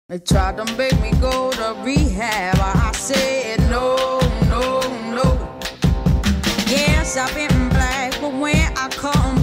They tried to make me go to rehab. I said no, no, no. Yes, I've been black, but when I come